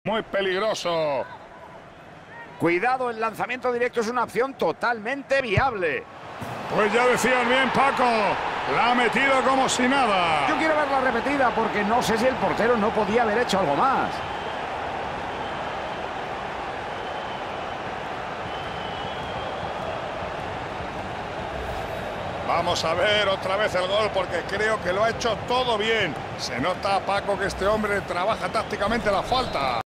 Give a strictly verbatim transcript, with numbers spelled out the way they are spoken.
Muy peligroso. Cuidado, el lanzamiento directo es una opción totalmente viable. Pues ya decías bien, Paco. La ha metido como si nada. Yo quiero verla repetida porque no sé si el portero no podía haber hecho algo más. Vamos a ver otra vez el gol porque creo que lo ha hecho todo bien. Se nota, Paco, que este hombre trabaja tácticamente la falta.